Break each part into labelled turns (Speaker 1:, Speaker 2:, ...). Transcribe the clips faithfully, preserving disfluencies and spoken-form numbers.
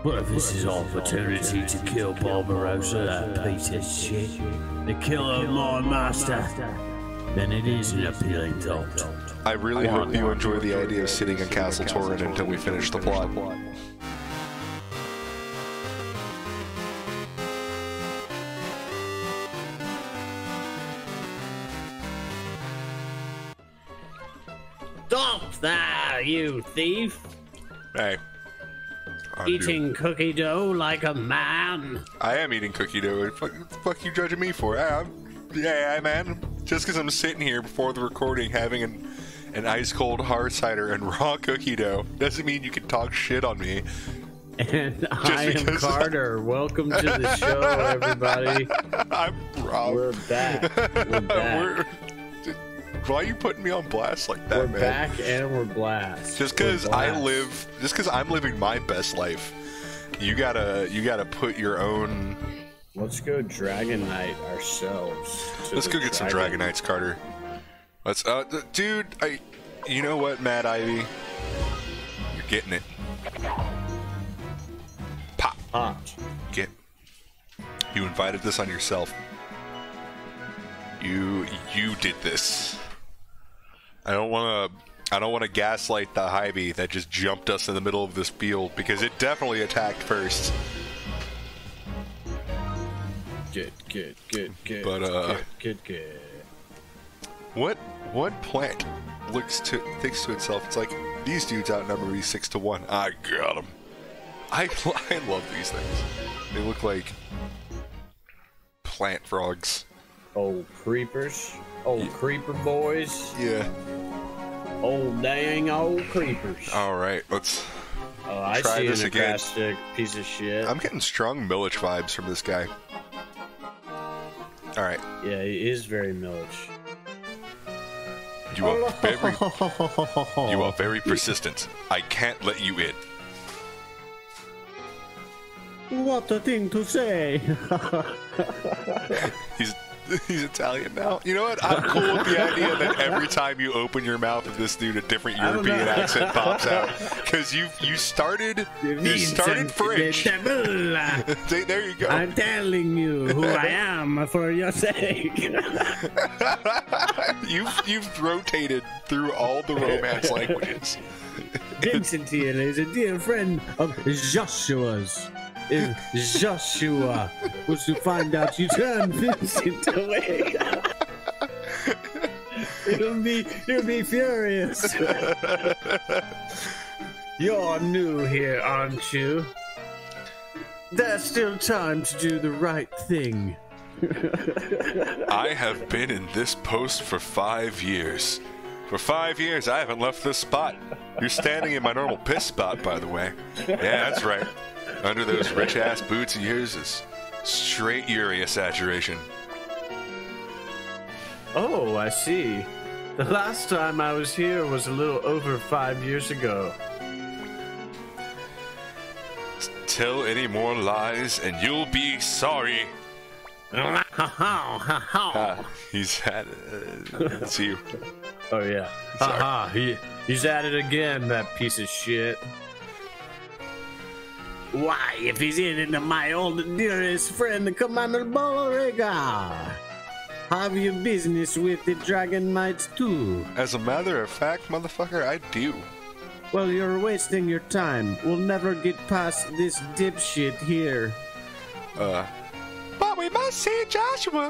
Speaker 1: Well, if this is opportunity to kill Barbarossa, that piece of shit, the killer of my master, then it is an appealing thought.
Speaker 2: I really hope you enjoy the idea of sitting in Castle Torrent until we finish the plot.
Speaker 1: Stop there, you thief!
Speaker 2: Hey. I'm
Speaker 1: Eating
Speaker 2: doing...
Speaker 1: cookie dough like a man.
Speaker 2: I am eating cookie dough. What the fuck, what the fuck you judging me for? Yeah, I'm, yeah, man. Just because I'm sitting here before the recording having an, an ice cold hard cider and raw cookie dough doesn't mean you can talk shit on me.
Speaker 1: And I am Carter. Welcome to the show, everybody.
Speaker 2: I'm Rob.
Speaker 1: We're back. We're back.
Speaker 2: We're, why are you putting me on blast like that,
Speaker 1: we're
Speaker 2: man?
Speaker 1: We're back and we're blast.
Speaker 2: Just because I live, just because I'm living my best life, you gotta, you gotta put your own.
Speaker 1: Let's go Dragon Knight ourselves.
Speaker 2: Let's go get some Dragon Knights, Carter. Let's, uh, dude, I, you know what, Mad Ivy? You're getting it. Pop.
Speaker 1: Popped.
Speaker 2: Get. You invited this on yourself. You, you did this. I don't want to. I don't want to gaslight the Hy-Vee that just jumped us in the middle of this field because it definitely attacked first.
Speaker 1: Good, good, good, good.
Speaker 2: But uh,
Speaker 1: good, good, good.
Speaker 2: What what plant looks to thinks to itself? It's like these dudes outnumber me six to one. I got them. I I love these things. They look like plant frogs.
Speaker 1: Old creepers. Old yeah. creeper boys.
Speaker 2: Yeah.
Speaker 1: Old dang old creepers.
Speaker 2: All right, let's
Speaker 1: oh, I
Speaker 2: try
Speaker 1: see
Speaker 2: this
Speaker 1: an
Speaker 2: again.
Speaker 1: Acrostic piece of shit.
Speaker 2: I'm getting strong Millich vibes from this guy. All right.
Speaker 1: Yeah, he is very Millich.
Speaker 2: You are very, you are very persistent. I can't let you in.
Speaker 1: What a thing to say.
Speaker 2: He's he's Italian now. You know what? I'm cool with the idea that every time you open your mouth of this dude, a different European accent pops out. Because you you started you started French. There you go.
Speaker 1: I'm telling you who I am for your sake.
Speaker 2: you've you've rotated through all the Romance languages.
Speaker 1: Vincent here is a dear friend of Joshua's. If Joshua was to find out you turned Vincent away, it'll be he'll be furious. You're new here, aren't you? There's still time to do the right thing.
Speaker 2: I have been in this post for five years. For five years, I haven't left this spot. You're standing in my normal piss spot, by the way. Yeah, that's right. Under those rich-ass boots of yours is straight urea saturation. Oh,
Speaker 1: I see. The last time I was here was a little over five years ago.
Speaker 2: Tell any more lies and you'll be sorry. uh, he's had it. Uh, it's you.
Speaker 1: Oh, yeah. Haha, he, he's at it again, that piece of shit. Why, if he's in it, my old dearest friend, Commander Bolorega. Have you business with the Dragon Knights too?
Speaker 2: As a matter of fact, motherfucker, I do.
Speaker 1: Well, you're wasting your time. We'll never get past this dipshit here.
Speaker 2: Uh, but we must see Joshua.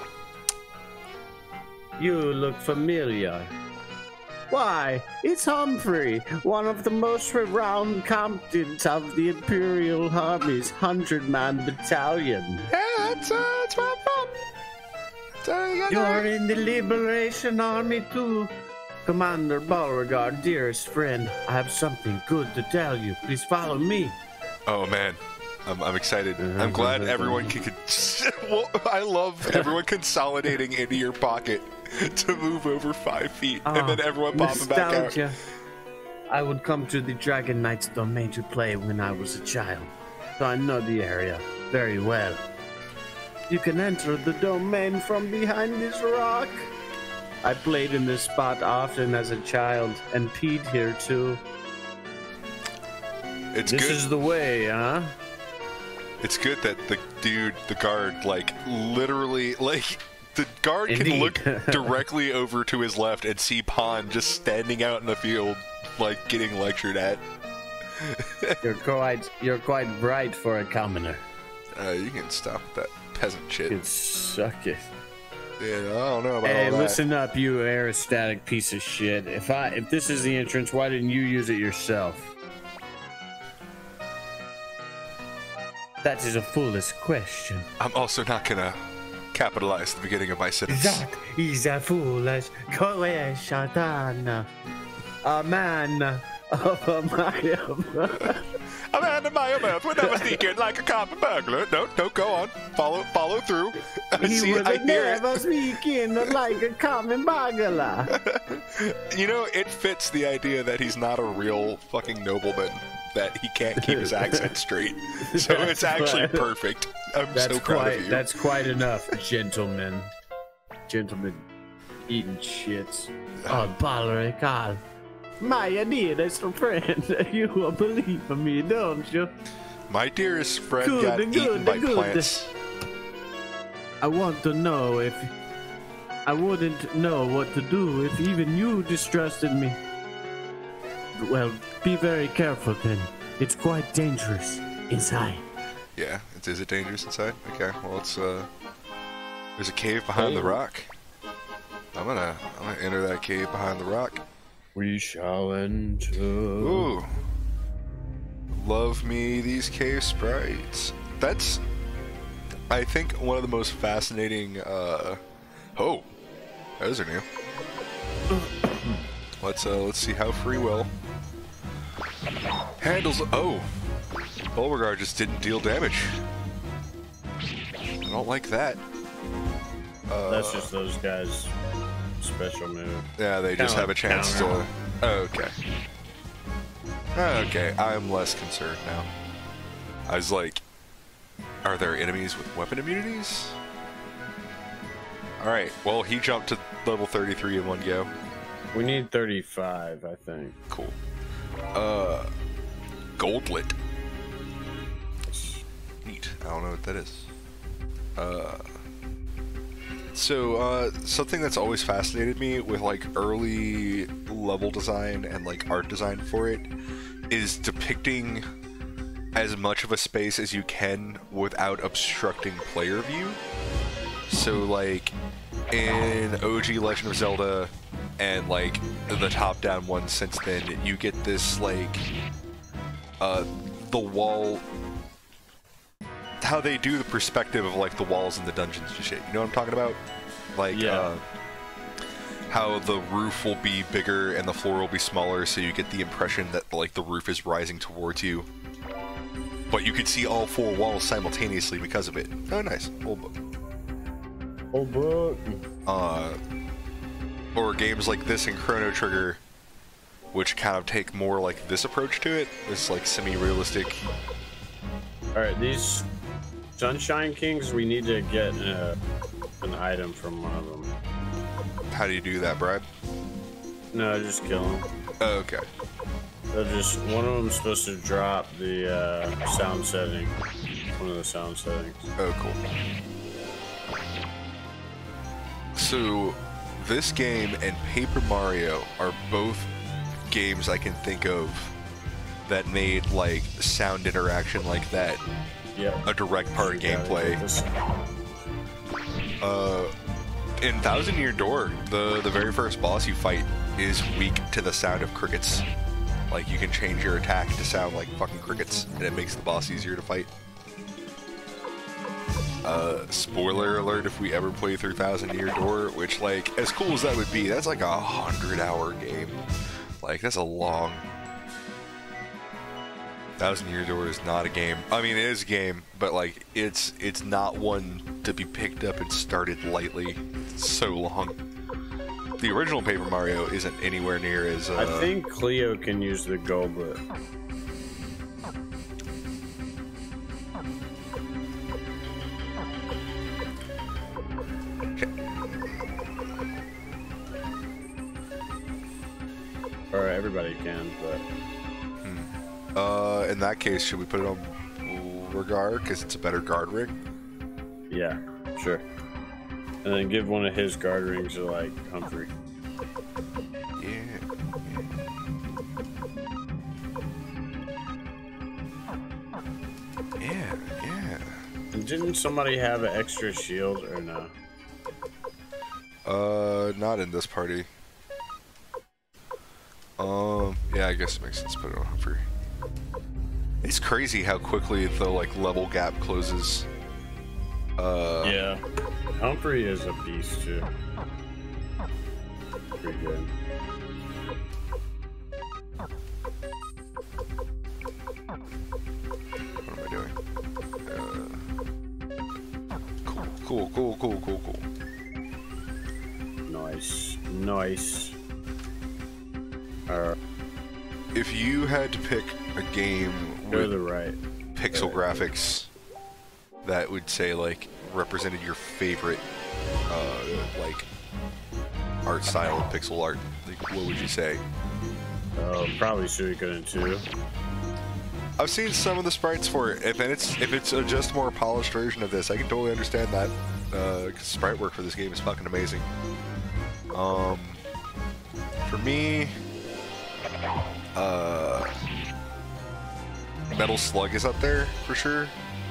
Speaker 1: You look familiar. Why, it's Humphrey, one of the most renowned captains of the Imperial Army's hundred-man battalion.
Speaker 2: Yeah, that's, uh, that's where I'm from. So you
Speaker 1: You're in the Liberation Army too. Commander Beauregard, dearest friend, I have something good to tell you. Please follow me.
Speaker 2: Oh, man. I'm, I'm excited. I'm glad everyone can... can well, I love everyone consolidating into your pocket to move over five feet, oh, and then everyone popping back out.
Speaker 1: I would come to the Dragon Knights domain to play when I was a child, so I know the area very well. You can enter the domain from behind this rock. I played in this spot often as a child, and peed here too.
Speaker 2: It's
Speaker 1: this
Speaker 2: good.
Speaker 1: is the way, huh?
Speaker 2: It's good that the dude, the guard, like, literally, like, the guard
Speaker 1: Indeed.
Speaker 2: can look directly over to his left and see Pond just standing out in the field, like, getting lectured at.
Speaker 1: You're quite, you're quite bright for a commoner.
Speaker 2: Uh, you can stop that peasant shit.
Speaker 1: You can suck it.
Speaker 2: Yeah, I don't know about
Speaker 1: Hey,
Speaker 2: all that.
Speaker 1: listen up, you aerostatic piece of shit. If I, if this is the entrance, why didn't you use it yourself? That is a foolish question.
Speaker 2: I'm also not gonna capitalize the beginning of my sentence.
Speaker 1: That is a foolish question. A man of my
Speaker 2: A man in my mouth would never sneak in like a common burglar. No, no, go on. Follow, follow through.
Speaker 1: He
Speaker 2: See,
Speaker 1: would
Speaker 2: I hear
Speaker 1: never
Speaker 2: it.
Speaker 1: sneak in like a common burglar.
Speaker 2: You know, it fits the idea that he's not a real fucking nobleman. That he can't keep his accent straight. So
Speaker 1: That's
Speaker 2: it's actually
Speaker 1: quite-
Speaker 2: perfect. I'm
Speaker 1: That's
Speaker 2: so proud
Speaker 1: quite.
Speaker 2: of you.
Speaker 1: That's quite enough, gentlemen. Gentlemen, eating shits. Oh, Valerie, God. My dearest friend, you will believe in me, don't you?
Speaker 2: My dearest friend
Speaker 1: Good,
Speaker 2: got
Speaker 1: good,
Speaker 2: eaten by
Speaker 1: good.
Speaker 2: plants.
Speaker 1: I want to know if I wouldn't know what to do if even you distrusted me. Well, be very careful then. It's quite dangerous inside.
Speaker 2: Yeah, it's, is it dangerous inside? Okay, well it's uh, there's a cave behind the rock. I'm gonna, I'm gonna enter that cave behind the rock.
Speaker 1: We shall enter.
Speaker 2: Ooh, love me these cave sprites. That's, I think, one of the most fascinating. Uh, oh, those are new. Let's uh, let's see how free will handles. Oh, Beauregard just didn't deal damage. I don't like that. Uh,
Speaker 1: That's just those guys' special move.
Speaker 2: Yeah, they just
Speaker 1: Kinda
Speaker 2: have a
Speaker 1: like
Speaker 2: chance to.
Speaker 1: counter.
Speaker 2: Okay. Okay, I'm less concerned now. I was like, are there enemies with weapon immunities? Alright, well, he jumped to level thirty-three in one go.
Speaker 1: We need thirty-five, I think.
Speaker 2: Cool. Uh, Goldlet. Neat. I don't know what that is. Uh, so, uh, something that's always fascinated me with, like, early level design and, like, art design for it is depicting as much of a space as you can without obstructing player view. So, like, in O G Legend of Zelda and, like, the top-down one since then, you get this, like, uh, the wall... how they do the perspective of, like, the walls in the dungeons and shit. You know what I'm talking about? Like,
Speaker 1: Yeah.
Speaker 2: uh, how the roof will be bigger and the floor will be smaller, so you get the impression that, like, the roof is rising towards you. But you can see all four walls simultaneously because of it. Oh, nice. Old book.
Speaker 1: Old book.
Speaker 2: Uh, or games like this in Chrono Trigger, which kind of take more, like, this approach to it. This, like, semi-realistic...
Speaker 1: Alright, these Sunshine Kings, we need to get uh, an item from one of them.
Speaker 2: How do you do that, Brad?
Speaker 1: No, just kill them.
Speaker 2: Oh, okay.
Speaker 1: They're just, one of them's supposed to drop the uh, sound setting. One of the sound settings.
Speaker 2: Oh, cool. So, this game and Paper Mario are both games I can think of that made, like, sound interaction like that
Speaker 1: Yep.
Speaker 2: a direct part of gameplay. Uh, in Thousand Year Door, the, the very first boss you fight is weak to the sound of crickets. Like, you can change your attack to sound like fucking crickets, and it makes the boss easier to fight. Uh, spoiler alert if we ever play through Thousand Year Door, which, like, as cool as that would be, that's like a hundred hour game. Like, that's a long... Thousand Year Door is not a game. I mean, it is a game, but, like, it's it's not one to be picked up and started lightly. It's so long. The original Paper Mario isn't anywhere near as... Uh,
Speaker 1: I think Cleo can use the goblet. Or everybody can, but...
Speaker 2: Uh, uh, in that case, should we put it on Regard because it's a better guard ring?
Speaker 1: Yeah, sure. And then give one of his guard rings to like Humphrey.
Speaker 2: Yeah. Yeah, yeah.
Speaker 1: And didn't somebody have an extra shield or no?
Speaker 2: Uh, not in this party. Um, yeah, I guess it makes sense to put it on Humphrey. It's crazy how quickly the like level gap closes. Uh,
Speaker 1: yeah, Humphrey is a beast too. Pretty good.
Speaker 2: What am I doing? Uh, cool, cool, cool, cool, cool, cool.
Speaker 1: Nice, nice. Uh,
Speaker 2: if you had to pick a game
Speaker 1: go
Speaker 2: with
Speaker 1: to the right,
Speaker 2: pixel
Speaker 1: right.
Speaker 2: graphics that would say like represented your favorite uh, like art style of pixel art, like, what would you say?
Speaker 1: Oh, probably Suikoden too.
Speaker 2: I've seen some of the sprites for it. If and it's if it's a just more polished version of this, I can totally understand that. Uh, cause sprite work for this game is fucking amazing. Um, for me, uh, Metal Slug is up there for sure.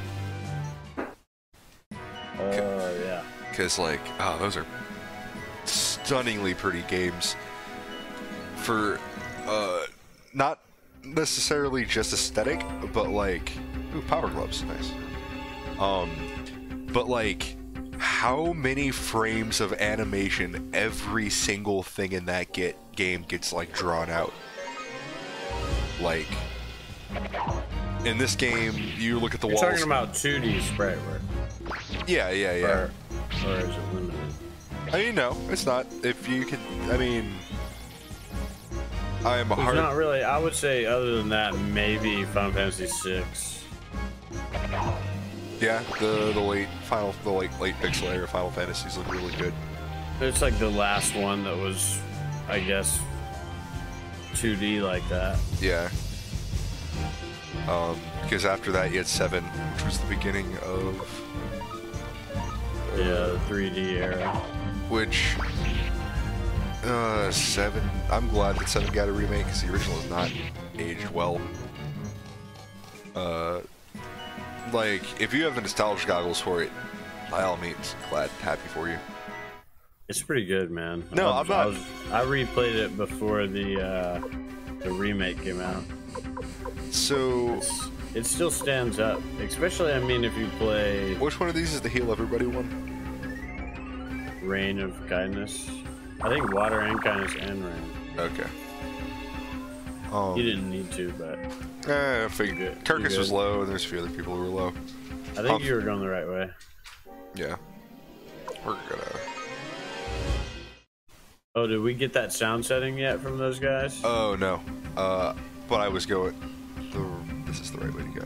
Speaker 1: Oh uh, yeah.
Speaker 2: Cause like, oh, those are stunningly pretty games. For, uh, not necessarily just aesthetic, but like, ooh, Power Gloves, nice. Um, but like, how many frames of animation every single thing in that get game gets like drawn out? Like, in this game, you look at the
Speaker 1: You're
Speaker 2: walls.
Speaker 1: talking about two D sprite work.
Speaker 2: Yeah, yeah, yeah.
Speaker 1: Or, or is it limited?
Speaker 2: I mean, no, it's not. If you could, I mean, I am a
Speaker 1: It's
Speaker 2: hard.
Speaker 1: not really. I would say, other than that, maybe Final Fantasy six.
Speaker 2: Yeah, the the late final, the late late pixel era Final Fantasies look really good.
Speaker 1: It's like the last one that was, I guess, two D like that.
Speaker 2: Yeah. Um, because after that you had seven, which was the beginning of. Uh,
Speaker 1: Yeah, the three D era.
Speaker 2: Which. Uh, seven. I'm glad that seven got a remake because the original is not aged well. Uh. Like, if you have the nostalgia goggles for it, by all means, glad, happy for you.
Speaker 1: It's pretty good, man.
Speaker 2: No,
Speaker 1: I
Speaker 2: I'm
Speaker 1: was,
Speaker 2: not.
Speaker 1: I, was, I replayed it before the uh, the remake came out.
Speaker 2: So,
Speaker 1: It's, it still stands up, especially. I mean, if you play
Speaker 2: which one of these is the Heal Everybody one?
Speaker 1: Reign of Kindness. I think Water and Kindness and Rain.
Speaker 2: Okay. Um,
Speaker 1: You didn't need to, but
Speaker 2: Eh, I figured.
Speaker 1: good.
Speaker 2: Kirkus
Speaker 1: You
Speaker 2: was
Speaker 1: good.
Speaker 2: low, and there's a few other people who were low.
Speaker 1: I think
Speaker 2: Um,
Speaker 1: you were going the right way.
Speaker 2: Yeah. We're gonna.
Speaker 1: Oh, did we get that sound setting yet from those guys?
Speaker 2: Oh no. Uh, but I was going. The, this is the right way to go.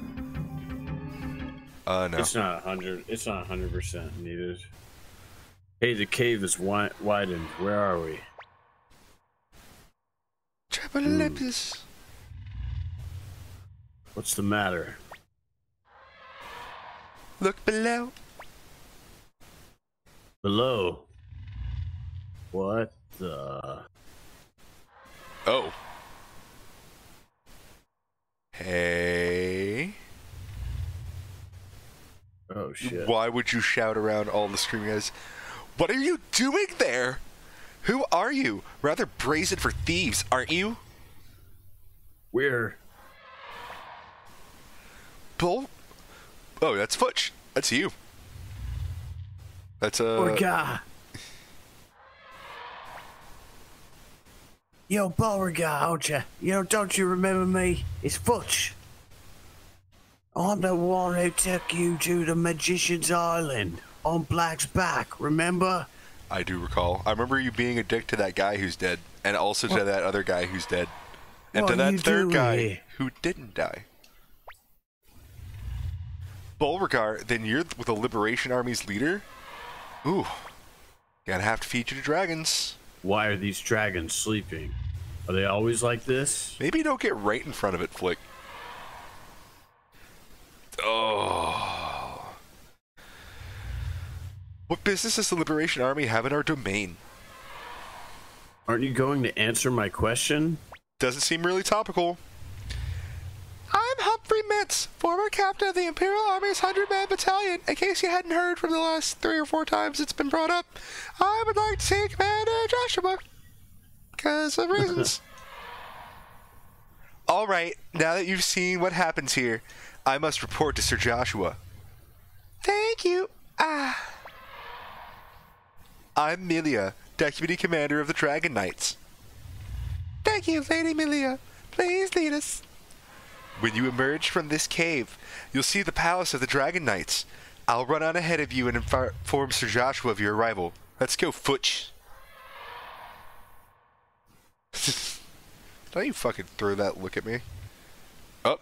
Speaker 2: Uh, no.
Speaker 1: It's not a hundred. It's not a hundred percent needed. Hey, the cave is wi widened. Where are we?
Speaker 2: Trapelepis.
Speaker 1: What's the matter?
Speaker 2: Look below.
Speaker 1: Below. What the?
Speaker 2: Oh. Hey.
Speaker 1: Oh shit!
Speaker 2: Why would you shout around all the screaming guys? What are you doing there? Who are you? Rather brazen for thieves, aren't you?
Speaker 1: We're
Speaker 2: Bull? Oh, that's Futch. That's you. That's uh.
Speaker 1: Beauregard. Yo, Beauregard, aren't you? You know, don't you remember me? It's Futch. I'm the one who took you to the Magician's Island on Black's back. Remember?
Speaker 2: I do recall. I remember you being a dick to that guy who's dead, and also to
Speaker 1: What?
Speaker 2: that other guy who's dead, and
Speaker 1: What
Speaker 2: to that
Speaker 1: you
Speaker 2: third
Speaker 1: doing
Speaker 2: guy
Speaker 1: here?
Speaker 2: who didn't die. Beauregard, then you're with the Liberation Army's leader? Ooh. Gonna have to feed you to dragons.
Speaker 1: Why are these dragons sleeping? Are they always like this?
Speaker 2: Maybe don't get right in front of it, Flick. Oh. What business does the Liberation Army have in our domain?
Speaker 1: Aren't you going to answer my question?
Speaker 2: Doesn't seem really topical. I'm Humphrey Mintz, former captain of the Imperial Army's hundred-man battalion. In case you hadn't heard from the last three or four times it's been brought up, I would like to see Commander Joshua. Because of reasons. Alright, now that you've seen what happens here, I must report to Sir Joshua. Thank you. Ah. I'm Milia, Deputy Commander of the Dragon Knights. Thank you, Lady Milia. Please lead us. When you emerge from this cave, you'll see the palace of the Dragon Knights. I'll run on ahead of you and inform Sir Joshua of your arrival. Let's go, Futch. Don't you fucking throw that look at me. Oh.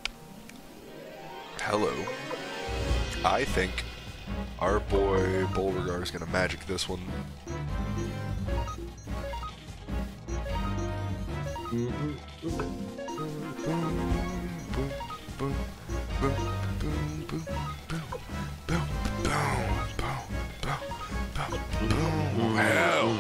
Speaker 2: Hello. I think our boy Beauregard is gonna magic this one. Hell.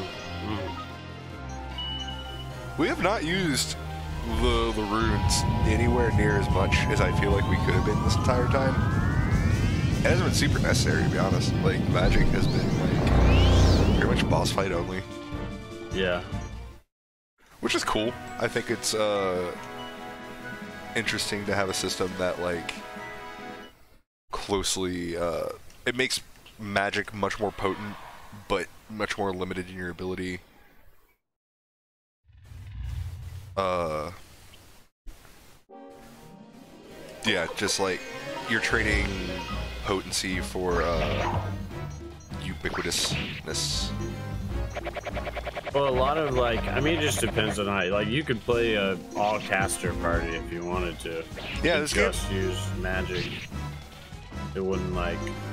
Speaker 2: We have not used the, the runes anywhere near as much as I feel like we could have been this entire time. It hasn't been super necessary, to be honest. Like, magic has been, like, pretty much boss fight only.
Speaker 1: Yeah.
Speaker 2: Which is cool. I think it's, uh, interesting to have a system that, like, closely, uh, it makes magic much more potent, but much more limited in your ability. Uh, yeah, just like you're trading potency for uh, ubiquitousness.
Speaker 1: Well, a lot of like, I mean, it just depends on how. Like, you could play a all caster party if you wanted to.
Speaker 2: Yeah, this
Speaker 1: just
Speaker 2: game.
Speaker 1: use magic. It wouldn't like.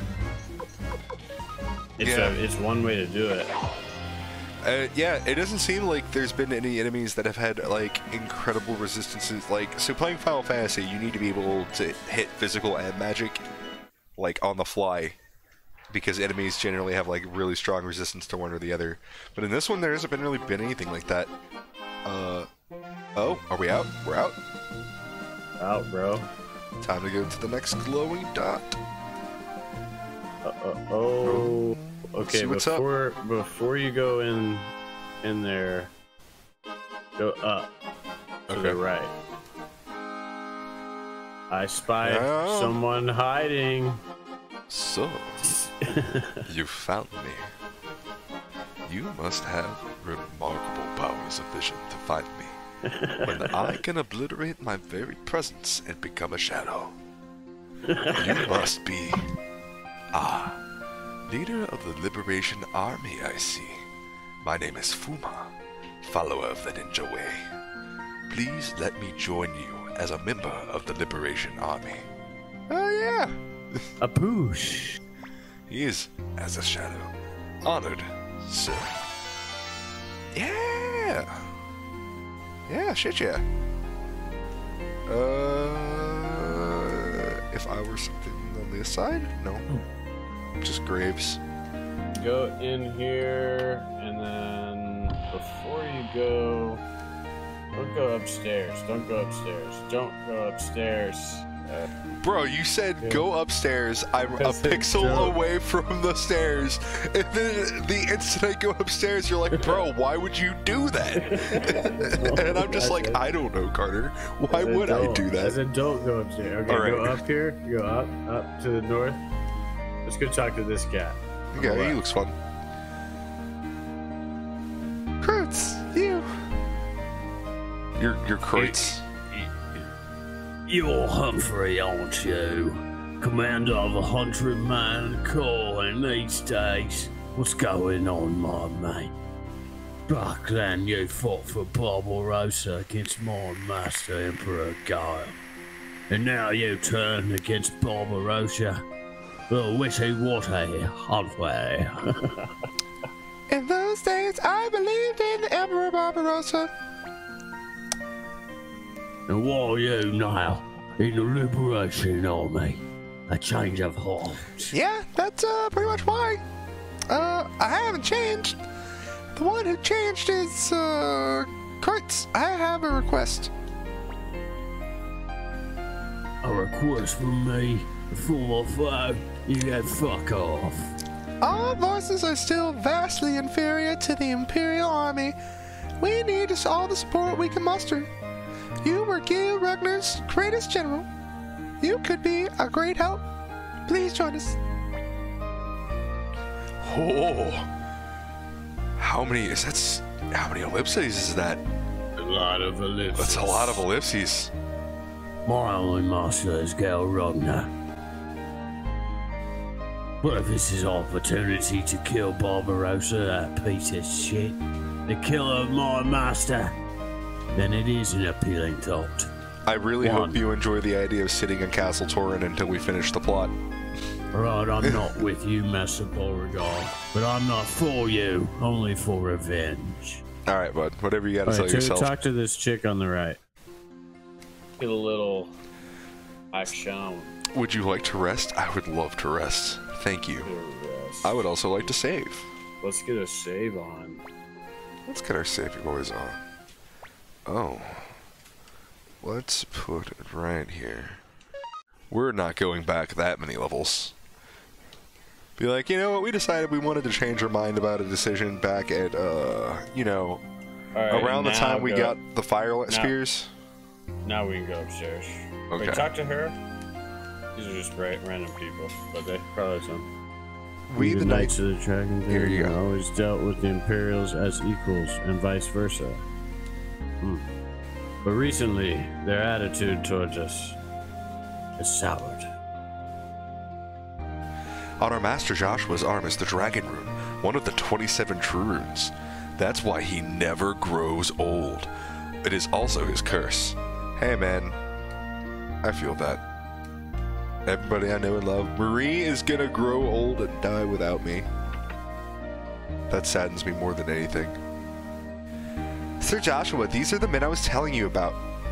Speaker 1: It's
Speaker 2: Yeah.
Speaker 1: a, it's one way to do it.
Speaker 2: Uh, yeah, it doesn't seem like there's been any enemies that have had, like, incredible resistances. Like, so playing Final Fantasy, you need to be able to hit physical and magic, like, on the fly. Because enemies generally have, like, really strong resistance to one or the other. But in this one, there hasn't been really been anything like that. Uh, oh, are we out? We're out?
Speaker 1: Out, bro.
Speaker 2: Time to go to the next glowing dot.
Speaker 1: Uh, uh, oh. Okay,
Speaker 2: See what's
Speaker 1: before before you go in in there, go up to
Speaker 2: Okay.
Speaker 1: the right. I spy
Speaker 2: Oh.
Speaker 1: someone hiding.
Speaker 2: So, you found me. You must have remarkable powers of vision to find me, when I can obliterate my very presence and become a shadow. You must be... Ah, leader of the Liberation Army, I see. My name is Fuma, follower of the Ninja Way. Please let me join you as a member of the Liberation Army. Oh yeah!
Speaker 1: A poosh.
Speaker 2: He is, as a shadow, honored, sir. Yeah! Yeah, shit yeah. Uh, if I were something on this side? No. Just graves.
Speaker 1: Go in here, and then before you go, don't go upstairs. Don't go upstairs. Don't go upstairs. Uh,
Speaker 2: Bro, you said
Speaker 1: Yeah.
Speaker 2: go upstairs. I'm a
Speaker 1: I said
Speaker 2: pixel
Speaker 1: don't.
Speaker 2: away from the stairs. And then the instant I go upstairs, you're like, bro, why would you do that? And I'm just like, I don't know, Carter. Why
Speaker 1: I said
Speaker 2: would I
Speaker 1: don't.
Speaker 2: do
Speaker 1: I
Speaker 2: that?
Speaker 1: said don't go upstairs. Okay,
Speaker 2: All right.
Speaker 1: go up here. Go up, up to the north. Let's go talk to this guy. On the
Speaker 2: Yeah, he
Speaker 1: left.
Speaker 2: looks fun. Kurtz, you. You're, you're Kurtz.
Speaker 1: You're Humphrey, aren't you? Commander of a hundred-man corps in these days. What's going on, my mate? Back then, you fought for Barbarossa against my master, Emperor Guile. And now you turn against Barbarossa. Oh, witty watty, Humphrey.
Speaker 2: In those days, I believed in the Emperor Barbarossa.
Speaker 1: And what are you now? In the Liberation Army. A change of heart.
Speaker 3: Yeah, that's uh, pretty much why. Uh, I haven't changed. The one who changed is, uh, Kurtz. I have a request.
Speaker 1: A request from me? Full of fire? You get fuck off.
Speaker 3: Our voices are still vastly inferior to the Imperial Army. We need all the support we can muster. You were Gil Ragner's greatest general. You could be a great help. Please join us.
Speaker 2: Oh, how many is that? How many ellipses is that?
Speaker 1: A lot of ellipses.
Speaker 2: That's a lot of ellipses.
Speaker 1: My only master is Gil Ragnar. But if this is opportunity to kill Barbarossa, that piece of shit, the killer of my master, then it is an appealing thought.
Speaker 2: I really
Speaker 1: One.
Speaker 2: hope you enjoy the idea of sitting in Castle Torin until we finish the plot.
Speaker 1: Right, I'm not with you, Master Beauregard, but I'm not for you, only for revenge.
Speaker 2: All right, bud. Whatever you got to
Speaker 4: All
Speaker 2: tell
Speaker 4: right, to
Speaker 2: yourself.
Speaker 4: talk to this chick on the right. Get a little action.
Speaker 2: Would you like to rest? I would love to rest. Thank you. I would also like to save.
Speaker 4: Let's get a save on.
Speaker 2: Let's get our saving boys on. Oh. Let's put it right here. We're not going back that many levels. Be like, you know what, we decided we wanted to change our mind about a decision back at, uh, you know,
Speaker 4: Right,
Speaker 2: around the time we
Speaker 4: go.
Speaker 2: got the fire
Speaker 4: Now-
Speaker 2: spears.
Speaker 4: Now we can go upstairs.
Speaker 2: Okay.
Speaker 4: Wait, talk to her. These are just ra random people, but they probably some.
Speaker 2: We the knights.
Speaker 4: of the Dragon
Speaker 2: Here you
Speaker 4: Den
Speaker 2: go.
Speaker 4: always dealt with the Imperials as equals, and vice versa. Hmm. But recently, their attitude towards us has soured.
Speaker 2: On our master Joshua's arm is the dragon rune, one of the twenty-seven true runes. That's why he never grows old. It is also his curse. Hey man, I feel that. Everybody I know and love, Marie is gonna grow old and die without me. That saddens me more than anything. Sir Joshua, these are the men I was telling you about.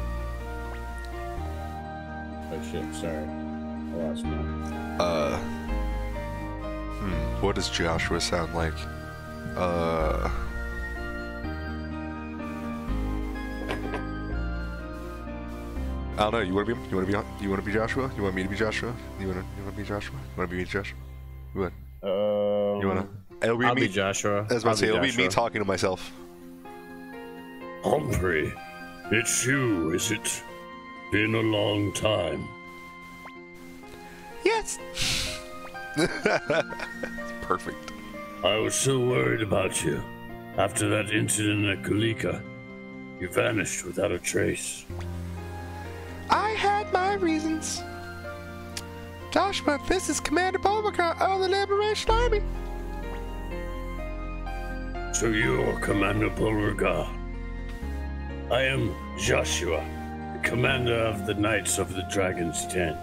Speaker 4: Oh shit, sorry. I lost my.
Speaker 2: Uh... Hmm, what does Joshua sound like? Uh... I don't know. You want to be? You want to be? You want to be Joshua? You want me to be Joshua? You want to? You want to be Joshua? You want to be Joshua? You want?
Speaker 4: Um,
Speaker 2: You want to? It'll be
Speaker 4: I'll
Speaker 2: me.
Speaker 4: be Joshua.
Speaker 2: I was about
Speaker 4: I'll
Speaker 2: to say it'll be me
Speaker 4: Joshua.
Speaker 2: talking to myself.
Speaker 1: Humphrey, it's you, is it? Been a long time.
Speaker 3: Yes.
Speaker 2: Perfect.
Speaker 1: I was so worried about you. After that incident at Kalika, you vanished without a trace.
Speaker 3: I had my reasons. Joshua, this is Commander Beauregard of the Liberation Army.
Speaker 1: So you're Commander Beauregard. I am Joshua, the commander of the Knights of the Dragon's Den.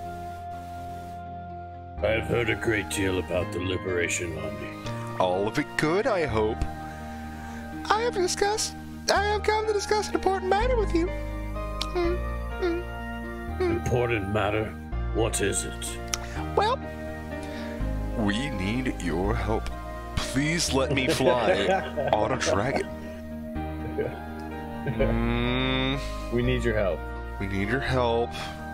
Speaker 1: I have heard a great deal about the Liberation Army.
Speaker 2: All of it good, I hope.
Speaker 3: I have discussed. I have come to discuss an important matter with you. Mm, mm, mm.
Speaker 1: Important matter? What is it?
Speaker 3: Well,
Speaker 2: We need your help. Please let me fly on a dragon. Mm,
Speaker 4: We need your help.
Speaker 2: we need your help.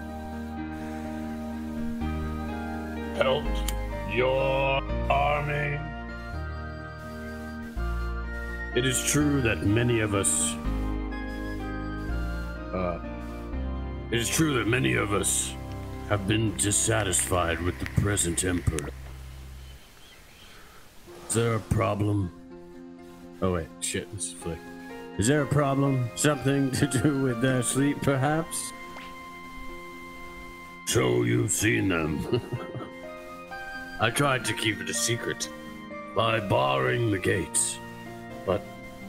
Speaker 1: Help your army. It is true that many of us. Uh, it is true that many of us have been dissatisfied with the present emperor. Is there a problem?
Speaker 4: Oh wait, shit, this is Flick.
Speaker 1: Is there a problem? Something to do with their sleep, perhaps? So you've seen them. I tried to keep it a secret by barring the gates, but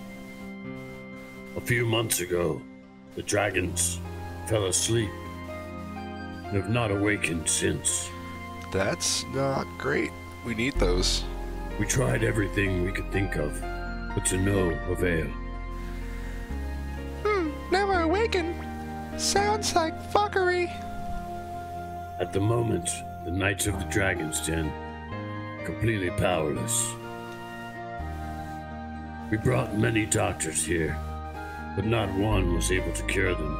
Speaker 1: a few months ago, the dragons fell asleep and have not awakened since.
Speaker 2: That's not great. We need those.
Speaker 1: We tried everything we could think of, but to no avail.
Speaker 3: hmm, never awaken. Sounds like fuckery.
Speaker 4: At the moment, the Knights of the Dragon's Den are completely powerless. We brought many doctors here, but not one was able to cure them.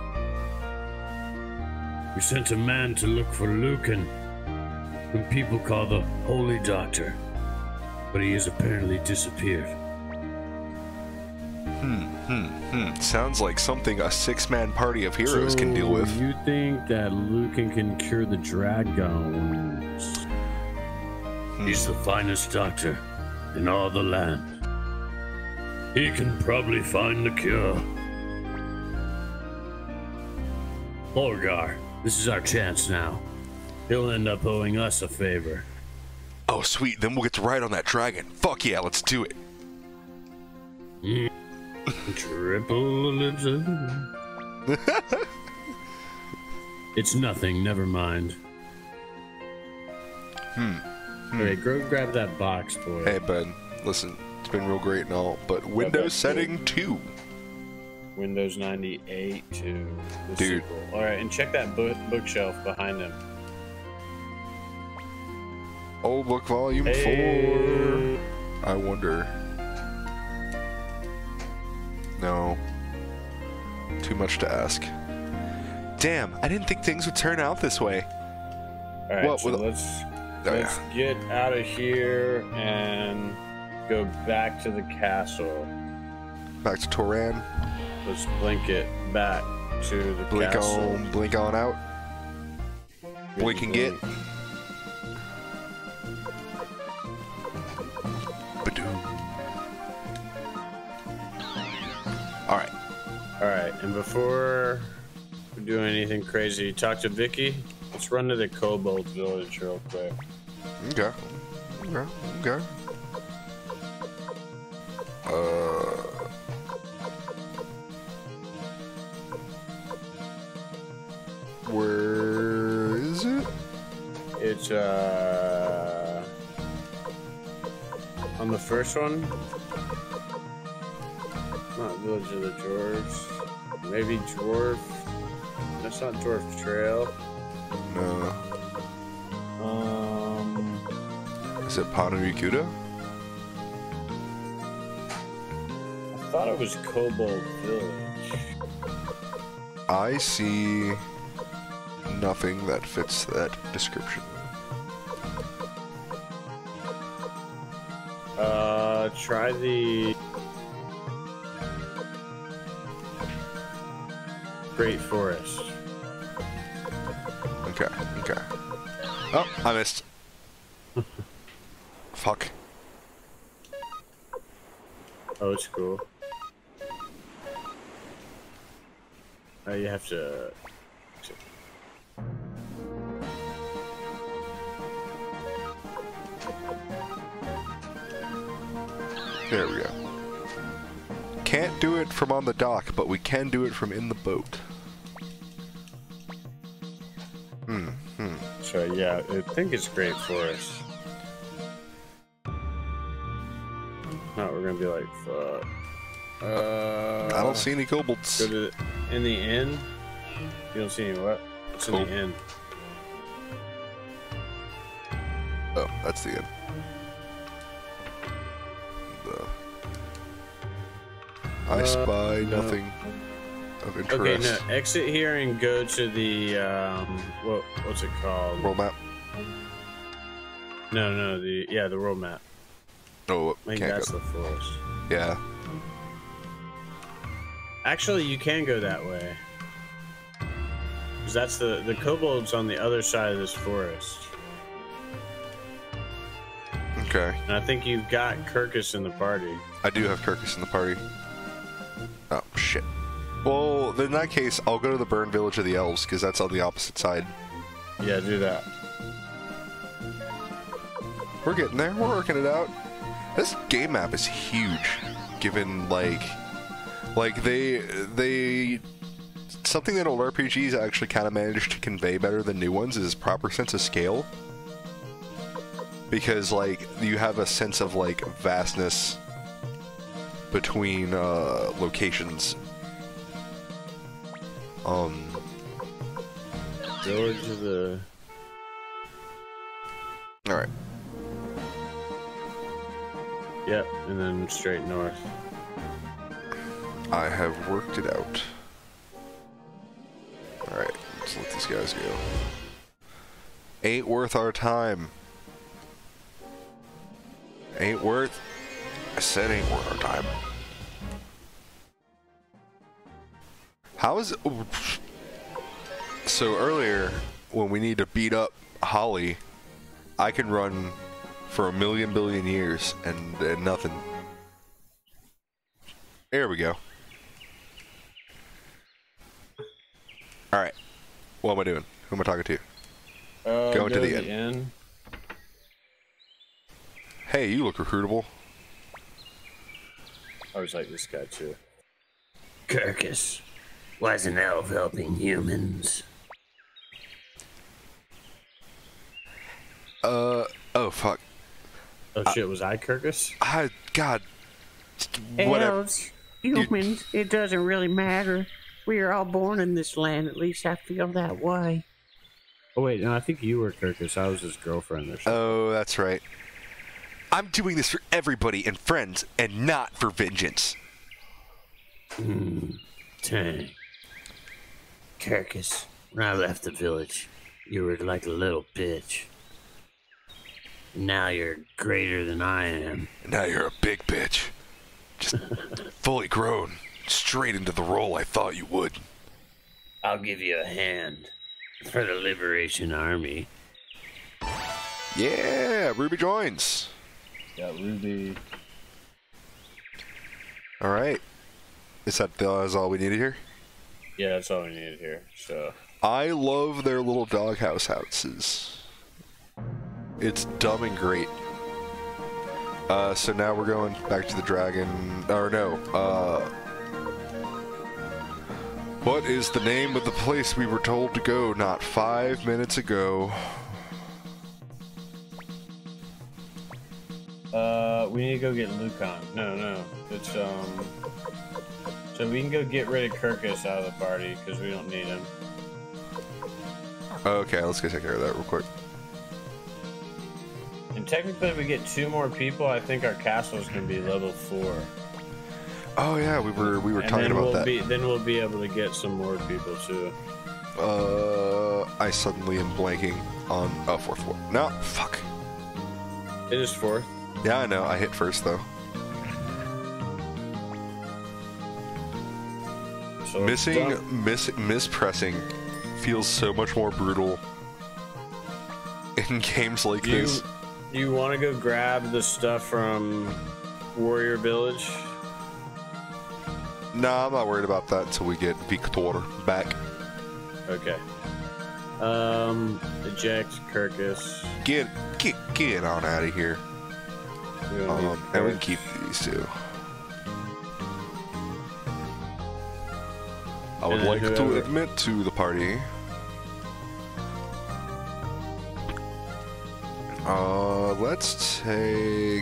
Speaker 4: We sent a man to look for Lucan, whom people call the Holy Doctor, but he has apparently disappeared.
Speaker 2: Hmm, hmm, hmm. Sounds like something a six-man party of heroes
Speaker 4: so
Speaker 2: can deal with.
Speaker 4: You think that Lucan can cure the dragons? Hmm. He's the finest doctor in all the land. He can probably find the cure. Borgar, this is our chance now. He'll end up owing us a favor.
Speaker 2: Oh, sweet. Then we'll get to ride on that dragon. Fuck yeah, let's do it.
Speaker 4: Mm. Triple ellipsis. It's nothing, never mind.
Speaker 2: Hmm. hmm.
Speaker 4: Okay, go grab that box, boy.
Speaker 2: Hey, bud. Listen, it's been real great and all, but Windows setting two.
Speaker 4: Windows ninety-eight to the
Speaker 2: Dude.
Speaker 4: sequel. Alright, and check that book bookshelf behind them.
Speaker 2: Old book volume
Speaker 4: Hey.
Speaker 2: four. I wonder. No. Too much to ask. Damn, I didn't think things would turn out this way.
Speaker 4: Alright,
Speaker 2: What,
Speaker 4: so
Speaker 2: with-
Speaker 4: let's,
Speaker 2: Oh,
Speaker 4: let's
Speaker 2: yeah.
Speaker 4: get out of here and go back to the castle.
Speaker 2: Back to Toran.
Speaker 4: Let's blink it back to the
Speaker 2: Blink
Speaker 4: castle.
Speaker 2: on, blink on out. Blink and get. Ba-doom. Alright.
Speaker 4: Alright, and before we do anything crazy, talk to Vicky. Let's run to the Kobold village real quick.
Speaker 2: Okay. Okay. Okay. Uh. Where is it?
Speaker 4: It's, uh... on the first one? Not Village of the Dwarves. Maybe Dwarf... That's not Dwarf Trail.
Speaker 2: No.
Speaker 4: Um...
Speaker 2: Is it Panarikuda?
Speaker 4: I thought it was Kobold Village.
Speaker 2: I see nothing that fits that description.
Speaker 4: Uh, try the... Great Forest.
Speaker 2: Okay, okay. Oh, I missed. Fuck.
Speaker 4: Oh, it's cool. Oh, you have to...
Speaker 2: There we go. Can't do it from on the dock, but we can do it from in the boat. Hmm, hmm.
Speaker 4: So, yeah, I think it's Great Forest. No, we're gonna be like, fuck. Uh,
Speaker 2: I don't see any kobolds.
Speaker 4: Go to the, in the inn. You don't see any what? It's
Speaker 2: Cool.
Speaker 4: in the inn.
Speaker 2: Oh, that's the end. The... I
Speaker 4: Uh,
Speaker 2: spy
Speaker 4: no.
Speaker 2: nothing of interest.
Speaker 4: Okay, no, exit here and go to the um, what what's it called?
Speaker 2: World map.
Speaker 4: No, no, the yeah, the world map.
Speaker 2: Oh,
Speaker 4: I think
Speaker 2: can't
Speaker 4: that's
Speaker 2: go.
Speaker 4: the forest.
Speaker 2: Yeah.
Speaker 4: Actually, you can go that way. Because that's the the kobolds on the other side of this forest.
Speaker 2: Okay.
Speaker 4: And I think you've got Kirkus in the party.
Speaker 2: I do have Kirkus in the party. Oh, shit. Well, then in that case, I'll go to the Burn Village of the Elves, because that's on the opposite side.
Speaker 4: Yeah, do that.
Speaker 2: We're getting there. We're working it out. This game map is huge, given, like... Like, they... they... Something that old R P Gs actually kind of managed to convey better than new ones is proper sense of scale. Because, like, you have a sense of, like, vastness between, uh, locations. Um...
Speaker 4: Village of the
Speaker 2: All right.
Speaker 4: Yep, and then straight north.
Speaker 2: I have worked it out. All right, let's let these guys go. Ain't worth our time. Ain't worth. I said ain't worth our time. How is it? So earlier, when we need to beat up Holly, I can run for a million billion years and, and nothing. There we go. Alright. What am I doing? Who am I talking to?
Speaker 4: Uh,
Speaker 2: Going
Speaker 4: go
Speaker 2: to the,
Speaker 4: the
Speaker 2: end.
Speaker 4: end.
Speaker 2: Hey, you look recruitable.
Speaker 4: I was like this guy too.
Speaker 1: Kirkus, why's an elf helping humans?
Speaker 2: Uh, oh fuck.
Speaker 4: Oh shit, was I Kirkus?
Speaker 2: I, God. Whatever.
Speaker 1: Elves, humans, it doesn't really matter. We are all born in this land, at least I feel that way.
Speaker 4: Oh wait, no, I think you were Kirkus. I was his girlfriend or something.
Speaker 2: Oh, that's right. I'm doing this for everybody and friends, and not for vengeance.
Speaker 1: Hmm, dang. Kirkus, when I left the village, you were like a little bitch. Now you're greater than I am.
Speaker 2: Now you're a big bitch. Just fully grown. Straight into the role I thought you would.
Speaker 1: I'll give you a hand for the Liberation Army.
Speaker 2: Yeah, Ruby joins.
Speaker 4: Yeah, Ruby.
Speaker 2: All right. Is that the, is all we needed here?
Speaker 4: Yeah, that's all we needed here. So
Speaker 2: I love their little doghouse houses. It's dumb and great. Uh, so now we're going back to the dragon. Or no. Uh, what is the name of the place we were told to go not five minutes ago?
Speaker 4: Uh, we need to go get Lucan. No, no, it's um. So we can go get rid of Kirkus out of the party because we don't need him.
Speaker 2: Okay, let's go take care of that real quick.
Speaker 4: And technically, if we get two more people, I think our castle is going to be level four.
Speaker 2: Oh yeah, we were we were
Speaker 4: and
Speaker 2: talking
Speaker 4: then
Speaker 2: about
Speaker 4: we'll
Speaker 2: that.
Speaker 4: Be, then we'll be able to get some more people too.
Speaker 2: Uh, I suddenly am blanking on oh fourth floor. No, fuck.
Speaker 4: It is fourth.
Speaker 2: Yeah, I know. I hit first though.
Speaker 4: So
Speaker 2: Missing,
Speaker 4: dump.
Speaker 2: miss, mispressing feels so much more brutal in games like
Speaker 4: Do you,
Speaker 2: this.
Speaker 4: do you want to go grab the stuff from Warrior Village?
Speaker 2: Nah, I'm not worried about that until we get Victor back.
Speaker 4: Okay. Um, eject Kirkus.
Speaker 2: Get, get, get on out of here.
Speaker 4: We don't
Speaker 2: Um,
Speaker 4: need
Speaker 2: and we can
Speaker 4: Kirk.
Speaker 2: keep these two. I would
Speaker 4: And then
Speaker 2: like to
Speaker 4: whoever-
Speaker 2: admit to the party. Uh, let's take.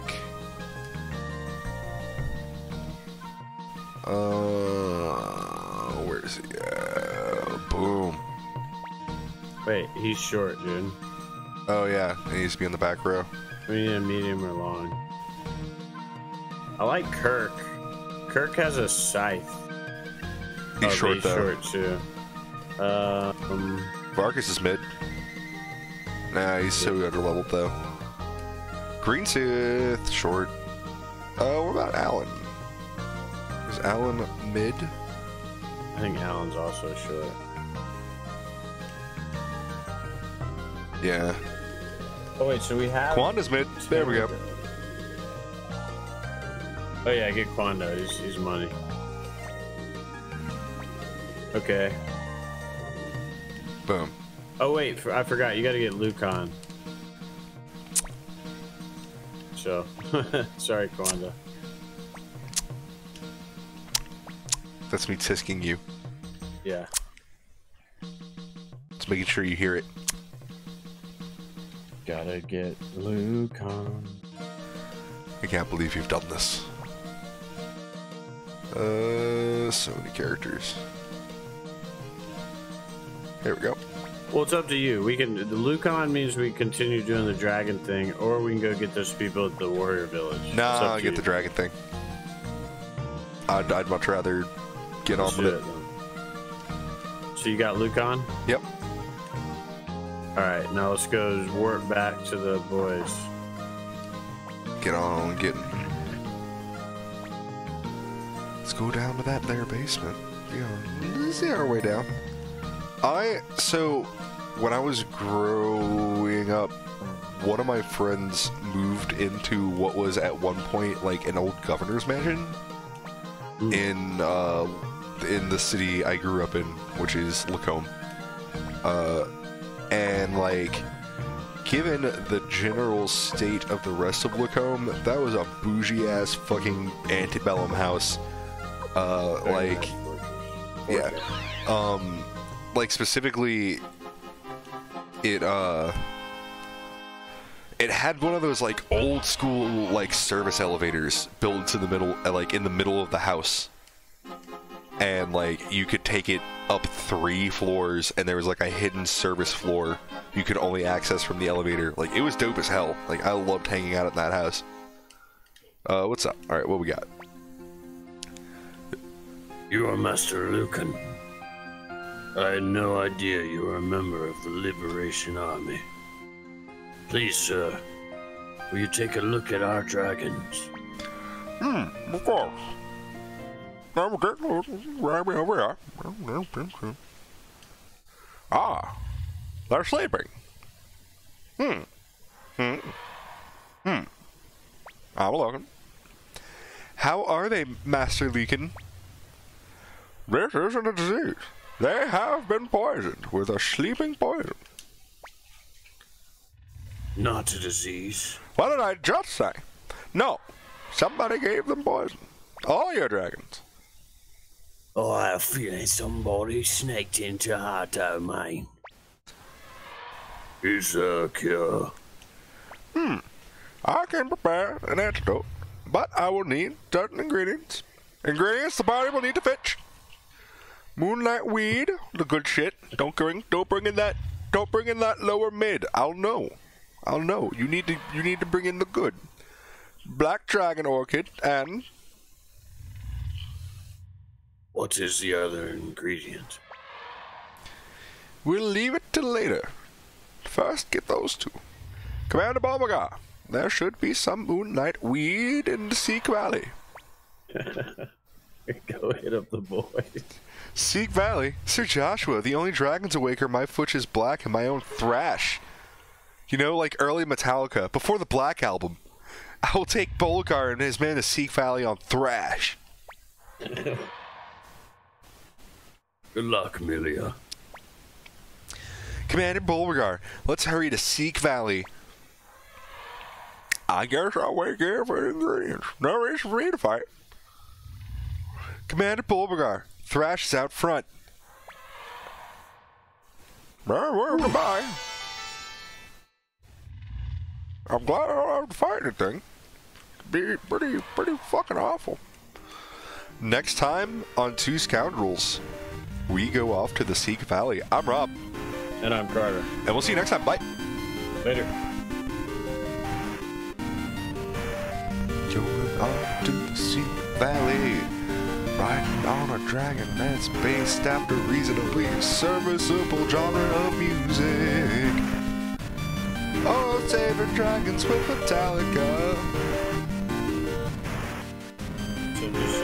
Speaker 2: Uh, where is he? Uh, boom.
Speaker 4: Wait, he's short, dude.
Speaker 2: Oh yeah, he needs to be in the back row.
Speaker 4: We need a medium or long. I like Kirk. Kirk has a scythe.
Speaker 2: He's
Speaker 4: Oh,
Speaker 2: short
Speaker 4: he's
Speaker 2: though.
Speaker 4: short too. Uh, um,
Speaker 2: Vargas is mid. Nah, he's so underleveled though. Green Sith, short. Uh, what about Alan? Is Alan mid?
Speaker 4: I think Alan's also short.
Speaker 2: Yeah.
Speaker 4: Oh wait, so we have.
Speaker 2: Quanda's mid. There we go.
Speaker 4: Oh yeah, get Quanda. He's, he's money. Okay.
Speaker 2: Boom.
Speaker 4: Oh wait, for, I forgot. You got to get Lucan. So, sorry, Quanda.
Speaker 2: That's me tisking you.
Speaker 4: Yeah.
Speaker 2: Just making sure you hear it.
Speaker 4: Gotta get Lucan.
Speaker 2: I can't believe you've done this. Uh, so many characters. There we go.
Speaker 1: Well, it's up to you. We can. The Lucon means we continue doing the dragon thing, or we can go get those people at the warrior village.
Speaker 2: Nah, I'll get you. the dragon thing. I'd, I'd much rather get Let's on with it. it
Speaker 1: so you got Lucon?
Speaker 2: Yep.
Speaker 1: All right, now let's go warp back to the boys.
Speaker 2: Get on, get. Let's go down to that there basement. Yeah, let's see our way down. I so when I was growing up, one of my friends moved into what was at one point like an old governor's mansion Ooh. in uh, in the city I grew up in, which is Lacombe. Uh, and like, given the general state of the rest of Lacombe, that was a bougie ass fucking antebellum house. Uh, like, yeah, um, like specifically, it uh, it had one of those like old school like service elevators built into the middle, like in the middle of the house, and like you could take it up three floors, and there was like a hidden service floor you could only access from the elevator. Like it was dope as hell. Like I loved hanging out in that house. Uh, what's up? All right, what we got?
Speaker 4: You are Master Lucan. I had no idea you were a member of the Liberation Army. Please, sir, will you take a look at our dragons?
Speaker 2: Hmm, of course. Ah, they're sleeping. Hmm. Hmm. Hmm. I'm looking. How are they, Master Lucan? This isn't a disease. They have been poisoned with a sleeping poison.
Speaker 4: Not a disease.
Speaker 2: What did I just say? No, somebody gave them poison. All your dragons.
Speaker 4: Oh, I have a feeling somebody sneaked into our domain. Is there a cure?
Speaker 2: Hmm. I can prepare an antidote, but I will need certain ingredients. Ingredients the body will need to fetch. Moonlight weed, the good shit. Don't bring, don't bring in that, don't bring in that lower mid. I'll know, I'll know. You need to, you need to bring in the good. Black dragon orchid and.
Speaker 4: What is the other ingredient?
Speaker 2: We'll leave it till later. First, get those two. Commander Bombagar, there should be some moonlight weed in the Seek Valley.
Speaker 1: Go hit up the boys.
Speaker 2: Seek Valley? Sir Joshua, the only Dragon's Awaker my foot is black and my own thrash. You know, like early Metallica, before the Black Album. I will take Bolgar and his men to Seek Valley on thrash.
Speaker 4: Good luck, Amelia.
Speaker 2: Commander Beauregard, let's hurry to Seek Valley. I guess I'll wait here for the ingredients. No reason for me to fight. Commander Beauregard, Thrash is out front. Well, well, goodbye. I'm glad I don't have to fight anything. It'd be pretty, pretty fucking awful. Next time on Two Scoundrels, we go off to the Seek Valley. I'm Rob.
Speaker 1: And I'm Carter.
Speaker 2: And we'll see you next time. Bye.
Speaker 1: Later.
Speaker 2: Going off to the Seek Valley. Riding on a dragon that's based after reasonably serviceable genre of music. Oh, saving dragons with Metallica.
Speaker 1: So